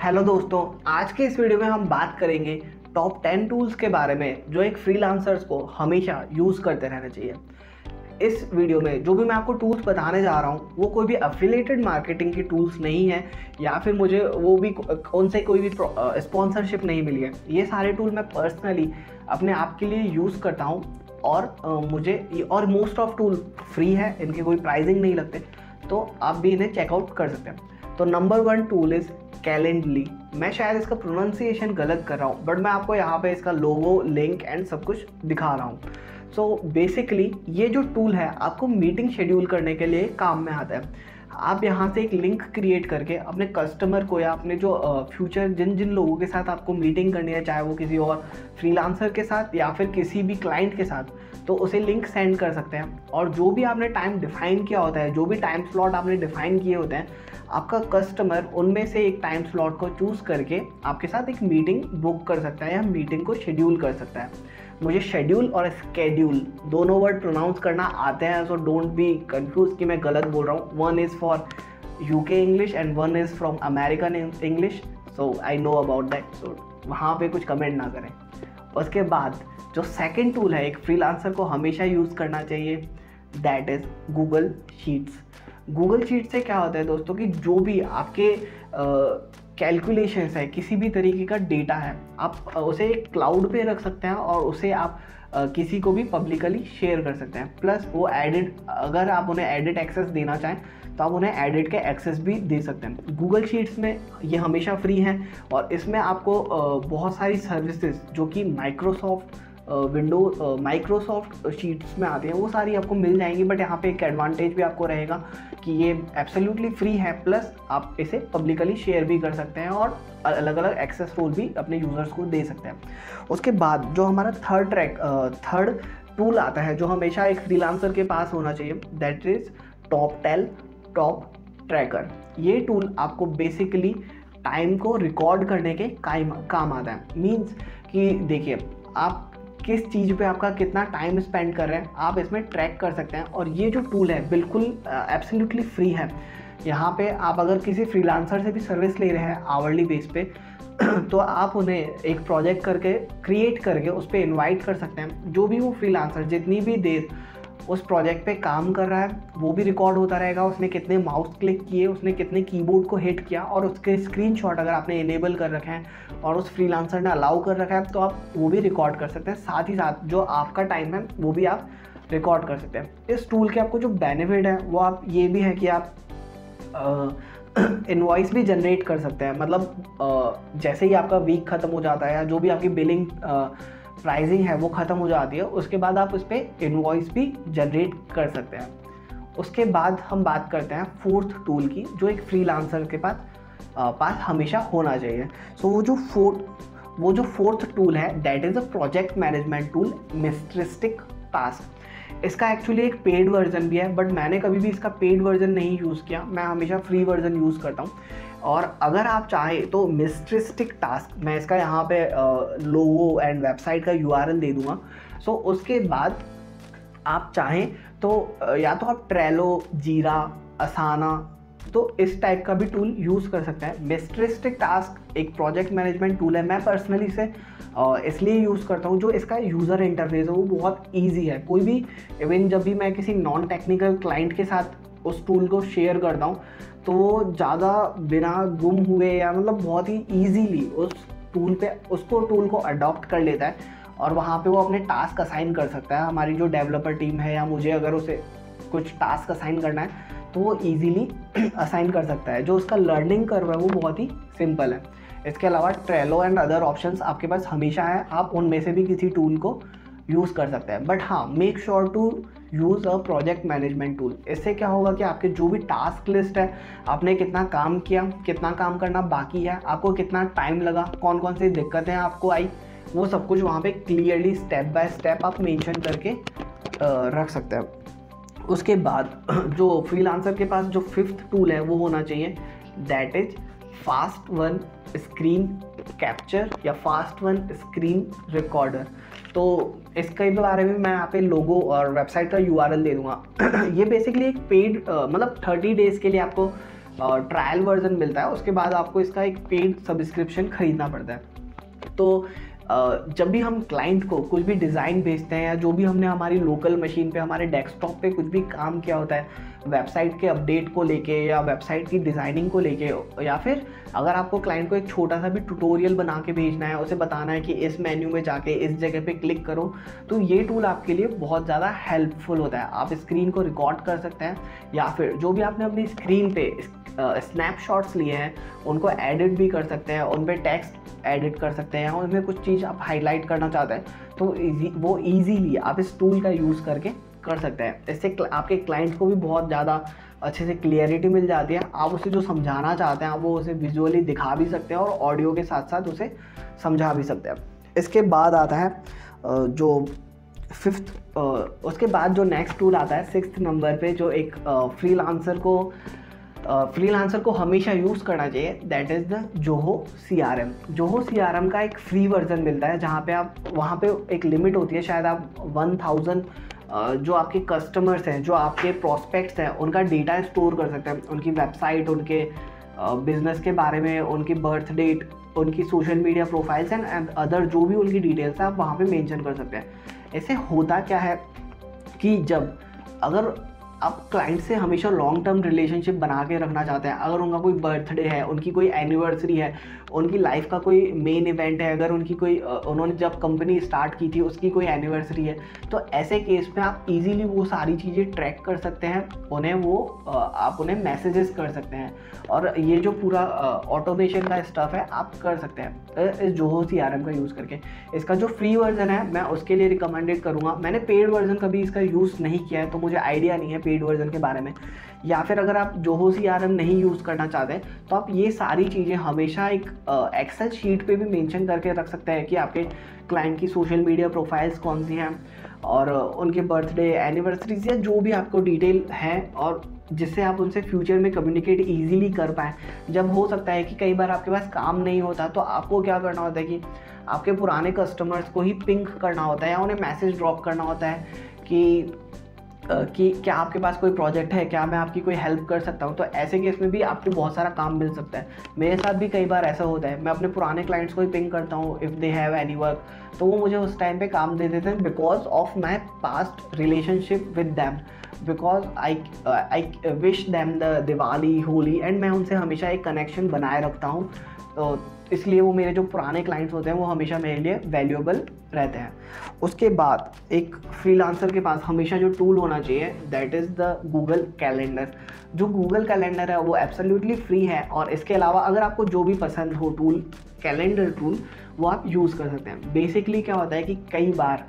Hello दोस्तों, आज के इस वीडियो में हम बात करेंगे टॉप 10 टूल्स के बारे में जो एक फ्रीलांसर्स को हमेशा यूज़ करते रहना चाहिए। इस वीडियो में जो भी मैं आपको टूल्स बताने जा रहा हूँ वो कोई भी एफिलिएटेड मार्केटिंग की टूल्स नहीं है या फिर मुझे वो भी उनसे कोई भी स्पॉन्सरशिप नहीं मिली है। ये सारे टूल मैं पर्सनली अपने आप के लिए यूज़ करता हूँ और और मोस्ट ऑफ टूल फ्री है, इनके कोई प्राइसिंग नहीं लगते, तो आप भी इन्हें चेकआउट कर सकते हैं। तो नंबर 1 टूल इज़ कैलेंडली। मैं शायद इसका प्रोनाउंसिएशन गलत कर रहा हूँ, बट मैं आपको यहाँ पे इसका लोगो, लिंक एंड सब कुछ दिखा रहा हूँ। सो बेसिकली ये जो टूल है आपको मीटिंग शेड्यूल करने के लिए काम में आता है। आप यहाँ से एक लिंक क्रिएट करके अपने कस्टमर को या अपने जो फ्यूचर जिन जिन लोगों के साथ आपको मीटिंग करनी है, चाहे वो किसी और फ्रीलांसर के साथ या फिर किसी भी क्लाइंट के साथ, तो उसे लिंक सेंड कर सकते हैं। और जो भी आपने टाइम डिफाइन किया होता है, जो भी टाइम स्लॉट आपने डिफाइन किए होते हैं, आपका कस्टमर उनमें से एक टाइम स्लॉट को चूज़ करके आपके साथ एक मीटिंग बुक कर सकता है या मीटिंग को शेड्यूल कर सकता है। मुझे शेड्यूल और स्केड्यूल दोनों वर्ड प्रोनाउंस करना आते हैं, सो डोंट बी कंफ्यूज कि मैं गलत बोल रहा हूँ। One is for UK English and one is from American English, so I know about that, so वहाँ पे कुछ कमेंट ना करें। उसके बाद जो सेकंड टूल है एक फ्रीलांसर को हमेशा यूज़ करना चाहिए, that is Google Sheets. Google sheet से क्या होता है दोस्तों कि जो भी आपके कैलकुलेशंस है, किसी भी तरीके का डेटा है, आप उसे एक क्लाउड पे रख सकते हैं और उसे आप किसी को भी पब्लिकली शेयर कर सकते हैं। प्लस वो एडिट, अगर आप उन्हें एडिट एक्सेस देना चाहें तो आप उन्हें एडिट के एक्सेस भी दे सकते हैं। गूगल शीट्स में ये हमेशा फ्री है और इसमें आपको बहुत सारी सर्विसेज जो कि माइक्रोसॉफ्ट शीट्स में आती हैं वो सारी आपको मिल जाएंगी। बट यहाँ पे एक एडवांटेज भी आपको रहेगा कि ये एब्सोल्युटली फ्री है, प्लस आप इसे पब्लिकली शेयर भी कर सकते हैं और अलग अलग एक्सेस रोल भी अपने यूज़र्स को दे सकते हैं। उसके बाद जो हमारा थर्ड टूल आता है जो हमेशा एक फ्रीलांसर के पास होना चाहिए, दैट इज़ टॉप ट्रैकर। ये टूल आपको बेसिकली टाइम को रिकॉर्ड करने के काम आता है। मीन्स कि देखिए आप किस चीज़ पे आपका कितना टाइम स्पेंड कर रहे हैं, आप इसमें ट्रैक कर सकते हैं। और ये जो टूल है बिल्कुल एब्सोल्युटली फ्री है। यहाँ पे आप अगर किसी फ्रीलांसर से भी सर्विस ले रहे हैं आवरली बेस पे तो आप उन्हें एक प्रोजेक्ट करके क्रिएट करके उस पर इन्वाइट कर सकते हैं। जो भी वो फ्रीलांसर जितनी भी देर उस प्रोजेक्ट पे काम कर रहा है वो भी रिकॉर्ड होता रहेगा। उसने कितने माउस क्लिक किए, उसने कितने कीबोर्ड को हिट किया, और उसके स्क्रीनशॉट अगर आपने इनेबल कर रखे हैं और उस फ्रीलांसर ने अलाउ कर रखा है तो आप वो भी रिकॉर्ड कर सकते हैं। साथ ही साथ जो आपका टाइम है वो भी आप रिकॉर्ड कर सकते हैं। इस टूल के आपको जो बेनिफिट है वो आप ये भी है कि आप इनवॉइस भी जनरेट कर सकते हैं। मतलब जैसे ही आपका वीक ख़त्म हो जाता है या जो भी आपकी बिलिंग प्राइसिंग है वो ख़त्म हो जाती है, उसके बाद आप उस पर इनवॉइस भी जनरेट कर सकते हैं। उसके बाद हम बात करते हैं फोर्थ टूल की जो एक फ्रीलांसर के पास हमेशा होना चाहिए। सो वो जो फोर्थ टूल है that is a project management tool, MeisterTask. इसका एक्चुअली एक पेड वर्जन भी है, बट मैंने कभी भी इसका पेड वर्जन नहीं यूज़ किया, मैं हमेशा फ्री वर्जन यूज़ करता हूँ। और अगर आप चाहें तो मिस्ट्रिस्टिक टास्क, मैं इसका यहाँ पे लोगो एंड वेबसाइट का URL दे दूँगा। सो उसके बाद आप चाहें तो या तो आप ट्रेलो, जीरा, असाना, तो इस टाइप का भी टूल यूज़ कर सकते हैं। मिस्ट्रिस्टिक टास्क एक प्रोजेक्ट मैनेजमेंट टूल है। मैं पर्सनली इसे इसलिए यूज़ करता हूँ, जो इसका यूज़र इंटरफेस है वो बहुत ईजी है। कोई भी इवन जब भी मैं किसी नॉन टेक्निकल क्लाइंट के साथ उस टूल को शेयर करता हूँ तो वो ज़्यादा बिना गुम हुए या मतलब बहुत ही ईजीली उस टूल को अडॉप्ट कर लेता है और वहाँ पे वो अपने टास्क असाइन कर सकता है। हमारी जो डेवलपर टीम है या मुझे अगर उसे कुछ टास्क असाइन करना है तो वो ईजीली असाइन कर सकता है। जो उसका लर्निंग कर्व है वो बहुत ही सिंपल है। इसके अलावा ट्रेलो एंड अदर ऑप्शंस आपके पास हमेशा है, आप उनमें से भी किसी टूल को यूज़ कर सकते हैं। बट हाँ, make sure to use a project management tool. इससे क्या होगा कि आपके जो भी टास्क लिस्ट है, आपने कितना काम किया, कितना काम करना बाकी है, आपको कितना टाइम लगा, कौन कौन सी दिक्कतें आपको आई, वो सब कुछ वहाँ पे क्लियरली स्टेप बाय स्टेप आप मेंशन करके रख सकते हैं। उसके बाद जो फ्रीलांसर के पास जो फिफ्थ टूल है वो होना चाहिए, that is FastStone screen capture या फास्ट वन स्क्रीन रिकॉर्डर। तो इसके बारे में मैं यहाँ पे लोगो और वेबसाइट का URL दे दूँगा। ये बेसिकली एक पेड मतलब 30 डेज़ के लिए आपको ट्रायल वर्जन मिलता है, उसके बाद आपको इसका एक पेड सब्सक्रिप्शन खरीदना पड़ता है। तो जब भी हम क्लाइंट को कुछ भी डिज़ाइन भेजते हैं या जो भी हमने हमारी लोकल मशीन पे हमारे डेस्कटॉप पे कुछ भी काम किया होता है वेबसाइट के अपडेट को लेके या वेबसाइट की डिज़ाइनिंग को लेके, या फिर अगर आपको क्लाइंट को एक छोटा सा भी ट्यूटोरियल बना के भेजना है, उसे बताना है कि इस मेन्यू में जाके इस जगह पे क्लिक करो, तो ये टूल आपके लिए बहुत ज़्यादा हेल्पफुल होता है। आप स्क्रीन को रिकॉर्ड कर सकते हैं या फिर जो भी आपने अपनी स्क्रीन पे स्नैपशॉट्स लिए हैं उनको एडिट भी कर सकते हैं, उन पर टेक्स्ट एडिट कर सकते हैं, उनमें कुछ चीज़ आप हाईलाइट करना चाहते हैं तो वो ईजीली आप इस टूल का यूज़ करके कर सकते हैं। इससे आपके क्लाइंट को भी बहुत ज़्यादा अच्छे से क्लियरिटी मिल जाती है। आप उसे जो समझाना चाहते हैं आप वो उसे विजुअली दिखा भी सकते हैं और ऑडियो के साथ साथ उसे समझा भी सकते हैं। इसके बाद आता है जो उसके बाद जो नेक्स्ट टूल आता है 6th नंबर पे, जो एक फ्रीलांसर को हमेशा यूज़ करना चाहिए, that is the Zoho CRM। Zoho CRM का एक फ्री वर्जन मिलता है जहाँ पे आप वहाँ पे एक लिमिट होती है, शायद आप 1000 जो आपके कस्टमर्स हैं, जो आपके प्रॉस्पेक्ट्स हैं, उनका डेटा स्टोर कर सकते हैं, उनकी वेबसाइट, उनके बिजनेस के बारे में, उनकी बर्थ डेट, उनकी social media profiles and other जो भी उनकी डिटेल्स हैं आप वहाँ पे मेंशन कर सकते हैं। ऐसे होता क्या है कि जब अगर आप क्लाइंट से हमेशा लॉन्ग टर्म रिलेशनशिप बना के रखना चाहते हैं, अगर उनका कोई बर्थडे है, उनकी कोई एनिवर्सरी है, उनकी लाइफ का कोई मेन इवेंट है, अगर उनकी कोई उन्होंने जब कंपनी स्टार्ट की थी उसकी कोई एनिवर्सरी है, तो ऐसे केस में आप इजीली वो सारी चीज़ें ट्रैक कर सकते हैं, आप उन्हें मैसेजेस कर सकते हैं और ये जो पूरा ऑटोमेशन का स्टफ है आप कर सकते हैं इस जोहो CRM का यूज़ करके। इसका जो फ्री वर्जन है मैं उसके लिए रिकमेंडेड करूँगा। मैंने पेड वर्जन कभी इसका यूज़ नहीं किया है तो मुझे आइडिया नहीं है पेड वर्जन के बारे में। या फिर अगर आप जोहो CRM नहीं यूज़ करना चाहते तो आप ये सारी चीज़ें हमेशा एक एक्सेल शीट पे भी मेंशन करके रख सकते हैं कि आपके क्लाइंट की सोशल मीडिया प्रोफाइल्स कौन सी हैं और उनके बर्थडे, एनिवर्सरीज या जो भी आपको डिटेल है, और जिससे आप उनसे फ्यूचर में कम्युनिकेट ईजीली कर पाएँ। जब हो सकता है कि कई बार आपके पास काम नहीं होता तो आपको क्या करना होता है कि आपके पुराने कस्टमर्स को ही पिंग करना होता है या उन्हें मैसेज ड्रॉप करना होता है कि क्या आपके पास कोई प्रोजेक्ट है, क्या मैं आपकी कोई हेल्प कर सकता हूँ। तो ऐसे केस में भी आपको बहुत सारा काम मिल सकता है। मेरे साथ भी कई बार ऐसा होता है, मैं अपने पुराने क्लाइंट्स को ही पिंग करता हूँ if they have any work, तो वो मुझे उस टाइम पे काम दे देते हैं because of my past relationship with them, because I wish them the Diwali, Holi, and मैं उनसे हमेशा एक कनेक्शन बनाए रखता हूँ। तो इसलिए वो मेरे जो पुराने क्लाइंट्स होते हैं वो हमेशा मेरे लिए वैल्यूएबल रहते हैं। उसके बाद एक फ्रीलांसर के पास हमेशा जो टूल होना चाहिए that is the Google calendar. जो गूगल कैलेंडर है वो एब्सोल्युटली फ्री है और इसके अलावा अगर आपको जो भी पसंद हो टूल, कैलेंडर टूल, वो आप यूज़ कर सकते हैं। बेसिकली क्या होता है कि कई बार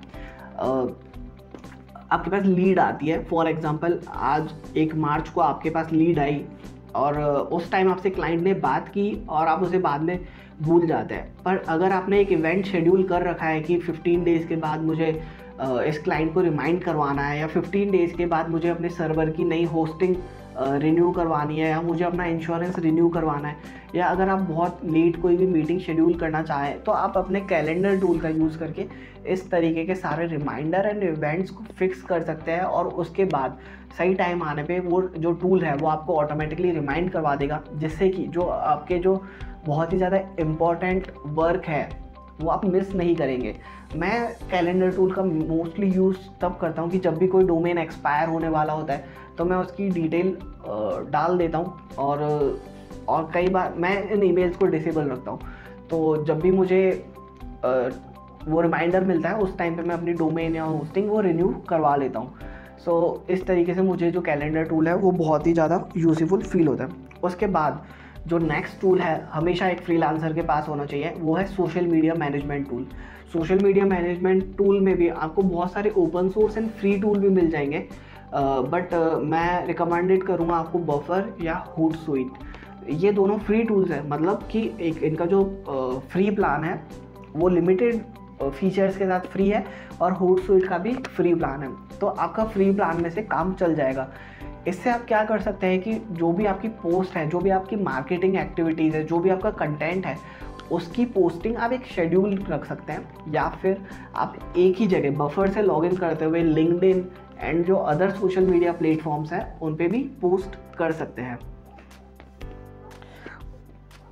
आपके पास लीड आती है, फॉर एग्जांपल आज 1 मार्च को आपके पास लीड आई और उस टाइम आपसे क्लाइंट ने बात की और आप उसे बाद में भूल जाते हैं। पर अगर आपने एक इवेंट शेड्यूल कर रखा है कि 15 डेज़ के बाद मुझे इस क्लाइंट को रिमाइंड करवाना है या 15 डेज़ के बाद मुझे अपने सर्वर की नई होस्टिंग रिन्यू करवानी है या मुझे अपना इंश्योरेंस रिन्यू करवाना है, या अगर आप बहुत लेट कोई भी मीटिंग शेड्यूल करना चाहें तो आप अपने कैलेंडर टूल का यूज़ करके इस तरीके के सारे रिमाइंडर एंड इवेंट्स को फिक्स कर सकते हैं और उसके बाद सही टाइम आने पे वो जो टूल है वो आपको ऑटोमेटिकली रिमाइंड करवा देगा, जिससे कि जो आपके जो बहुत ही ज़्यादा इम्पॉर्टेंट वर्क है वो आप मिस नहीं करेंगे। मैं कैलेंडर टूल का मोस्टली यूज़ तब करता हूँ कि जब भी कोई डोमेन एक्सपायर होने वाला होता है तो मैं उसकी डिटेल डाल देता हूँ और कई बार मैं इन ईमेल्स को डिसेबल रखता हूँ, तो जब भी मुझे वो रिमाइंडर मिलता है उस टाइम पे मैं अपनी डोमेन या होस्टिंग वो रिन्यू करवा लेता हूँ। सो इस तरीके से मुझे जो कैलेंडर टूल है वो बहुत ही ज़्यादा यूज़फुल फील होता है। उसके बाद जो नेक्स्ट टूल है हमेशा एक फ्रीलांसर के पास होना चाहिए वो है social media management tool. Social media management tool में भी आपको बहुत सारे open source and free tool भी मिल जाएंगे, बट मैं रिकमेंडेड करूँगा आपको बफर या होotsuite। ये दोनों फ्री टूल्स हैं, मतलब कि एक इनका जो फ्री प्लान है वो लिमिटेड फीचर्स के साथ फ्री है और होotsuite का भी फ्री प्लान है, तो आपका फ्री प्लान में से काम चल जाएगा। इससे आप क्या कर सकते हैं कि जो भी आपकी पोस्ट है, जो भी आपकी मार्केटिंग एक्टिविटीज़ है, जो भी आपका कंटेंट है, उसकी पोस्टिंग आप एक शेड्यूल रख सकते हैं या फिर आप एक ही जगह बफर से लॉगिन करते हुए लिंक्डइन एंड जो अदर सोशल मीडिया प्लेटफॉर्म्स हैं उन पे भी पोस्ट कर सकते हैं।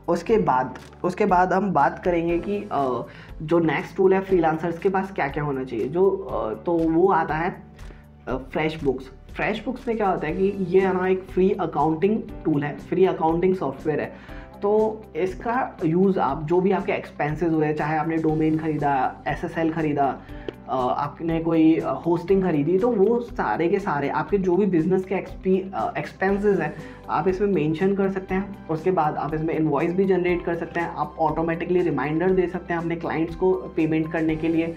उसके बाद हम बात करेंगे कि जो नेक्स्ट टूल है फ्रीलांसर्स के पास क्या क्या होना चाहिए। तो वो आता है फ्रेश बुक्स में क्या होता है कि ये है ना एक फ्री अकाउंटिंग टूल है, फ्री अकाउंटिंग सॉफ्टवेयर है। तो इसका यूज़ आप जो भी आपके एक्सपेंसेस हुए, चाहे आपने डोमेन खरीदा, SSL खरीदा, आपने कोई होस्टिंग खरीदी, तो वो सारे के सारे आपके जो भी बिजनेस के एक्सपेंसेस हैं आप इसमें मेंशन कर सकते हैं। उसके बाद आप इसमें इनवॉइस भी जनरेट कर सकते हैं, आप ऑटोमेटिकली रिमाइंडर दे सकते हैं अपने क्लाइंट्स को पेमेंट करने के लिए,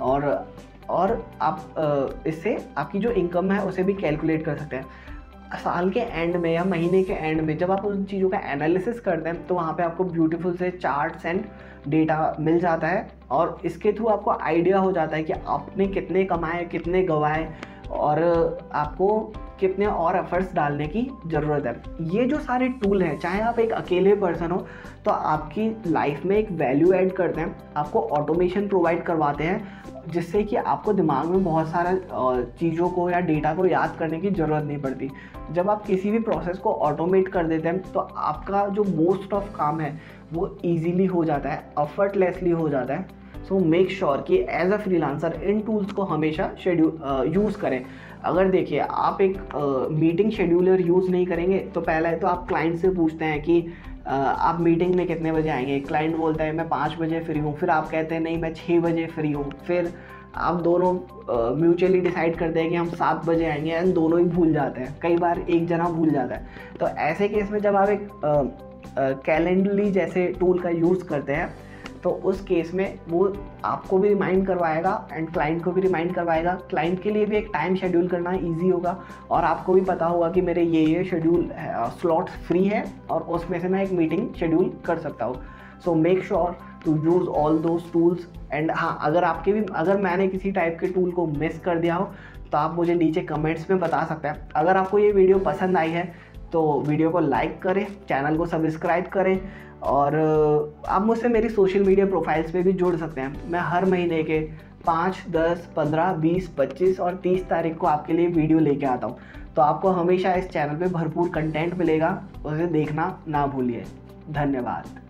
और आप इससे आपकी जो इनकम है उसे भी कैलकुलेट कर सकते हैं। साल के एंड में या महीने के एंड में जब आप उन चीज़ों का एनालिसिस करते हैं तो वहाँ पे आपको ब्यूटीफुल से चार्ट्स एंड डेटा मिल जाता है, और इसके थ्रू आपको आइडिया हो जाता है कि आपने कितने कमाए, कितने गंवाए, और आपको कितने और एफर्ट्स डालने की ज़रूरत है। ये जो सारे टूल हैं, चाहे आप एक अकेले पर्सन हो तो आपकी लाइफ में एक वैल्यू ऐड करते हैं, आपको ऑटोमेशन प्रोवाइड करवाते हैं, जिससे कि आपको दिमाग में बहुत सारा चीज़ों को या डेटा को याद करने की ज़रूरत नहीं पड़ती। जब आप किसी भी प्रोसेस को ऑटोमेट कर देते हैं तो आपका जो मोस्ट ऑफ काम है वो ईजीली हो जाता है, एफर्टलेसली हो जाता है। सो मेक श्योर कि एज अ फ्रीलांसर इन टूल्स को हमेशा यूज़ करें। अगर देखिए आप एक मीटिंग शेड्यूलर यूज़ नहीं करेंगे तो पहले तो आप क्लाइंट से पूछते हैं कि आप मीटिंग में कितने बजे आएंगे, क्लाइंट बोलता है मैं 5 बजे फ्री हूँ, फिर आप कहते हैं नहीं मैं 6 बजे फ्री हूँ, फिर आप दोनों म्यूचुअली डिसाइड करते हैं कि हम 7 बजे आएंगे, एंड दोनों ही भूल जाते हैं, कई बार एक जना भूल जाता है। तो ऐसे केस में जब आप एक कैलेंडरली जैसे टूल का यूज़ करते हैं तो उस केस में वो आपको भी रिमाइंड करवाएगा एंड क्लाइंट को भी रिमाइंड करवाएगा। क्लाइंट के लिए भी एक टाइम शेड्यूल करना ईजी होगा, और आपको भी पता होगा कि मेरे ये शेड्यूल स्लॉट्स फ्री है और उसमें से मैं एक मीटिंग शेड्यूल कर सकता हूँ। So make sure to use all those tools. And हाँ, अगर मैंने किसी टाइप के टूल को मिस कर दिया हो तो आप मुझे नीचे कमेंट्स में बता सकते हैं। अगर आपको ये वीडियो पसंद आई है तो वीडियो को लाइक करें, चैनल को सब्सक्राइब करें, और आप मुझसे मेरी सोशल मीडिया प्रोफाइल्स पे भी जुड़ सकते हैं। मैं हर महीने के 5, 10, 15, 20, 25 और 30 तारीख को आपके लिए वीडियो लेके आता हूँ। तो आपको हमेशा इस चैनल पे भरपूर कंटेंट मिलेगा, उसे देखना ना भूलिए। धन्यवाद।